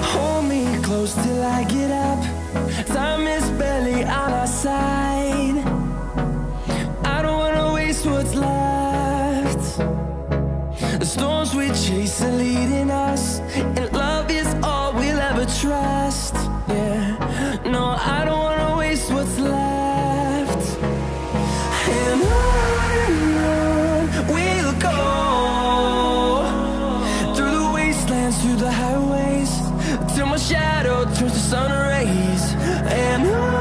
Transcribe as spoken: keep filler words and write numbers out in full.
Hold me close till I get up. Time is barely on our side. I don't wanna waste what's left. The storms we chase are leading us, and love is all we'll ever trust. Yeah, no, I don't wanna waste what's left. And on and on we'll go, through the wastelands, through the highways, till my shadow turns to sun rays. And on